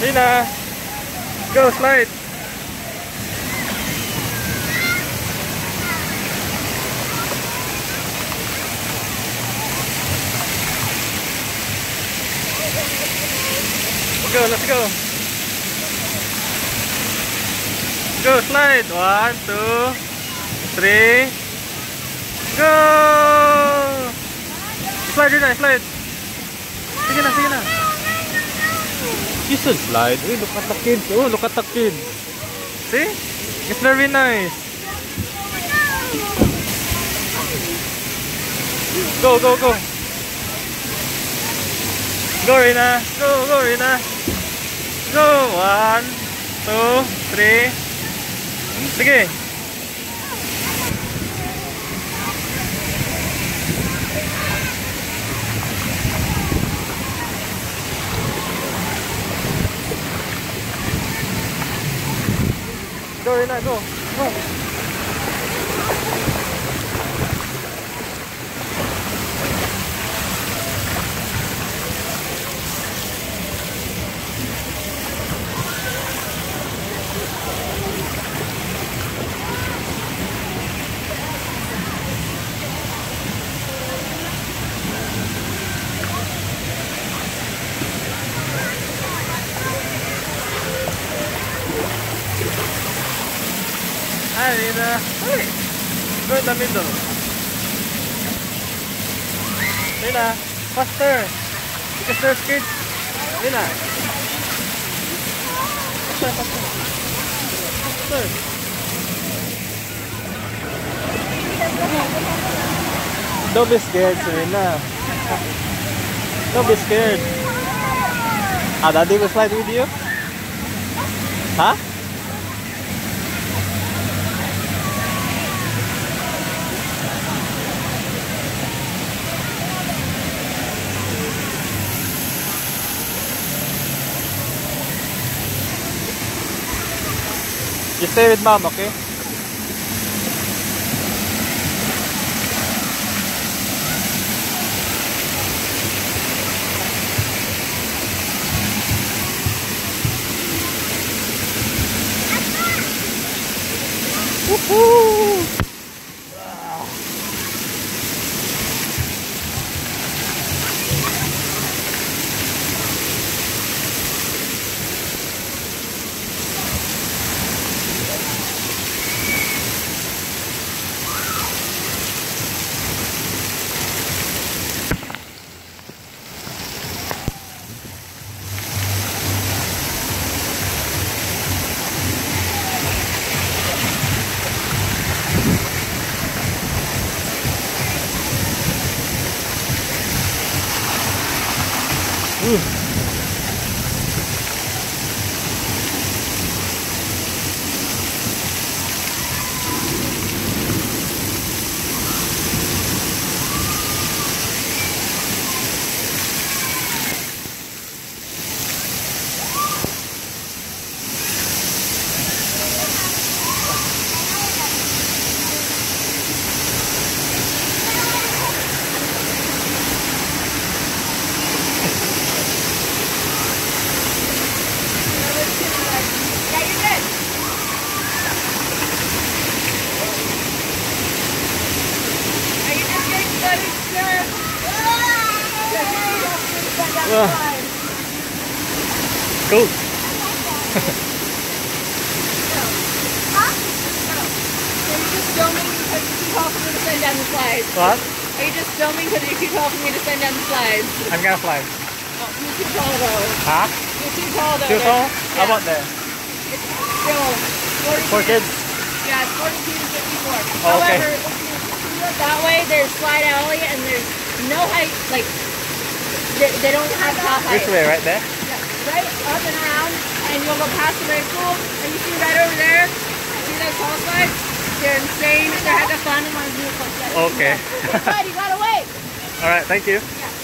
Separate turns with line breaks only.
Serena, go slide. Let's go. Go slide. 1, 2, 3. Go. Slide, Rina, slide. Sige na, sige na. You should slide. Hey, look at the kid. Oh, look at the kid. See? It's very nice. Go, go, go. Go, Rina. Go, go, Rina. Go. 1, 2, 3. Sige. Go, Rina, go. Go. Hi, Rina. Hey, go in the middle. Rina, faster. Because there's kids. Rina. Faster, faster. Faster. Don't be scared, Serena. Don't be scared. Ah, Daddy will slide with you? Huh? You stay with mom, okay? Woohoo! Cool. What?
Are you just filming because you're too tall for me to send down the slides?
I'm gonna slide.
Oh, you're too tall though.
Huh?
You're too tall though.
Too tall?
Yeah.
How about there?
It's still 42
For kids?
Yeah, it's 42 to 54.
Oh, okay.
However, if you look that way, there's slide alley and there's no height, like, they don't have top height.
Which way, right there?
Yeah, right up and around, and you'll go past the wave pool, and you see right over there, see those tall slides? They're insane, they're heck of fun, and want to do it close.
Okay.
But you gotta wait.
Alright, thank you.
Yeah.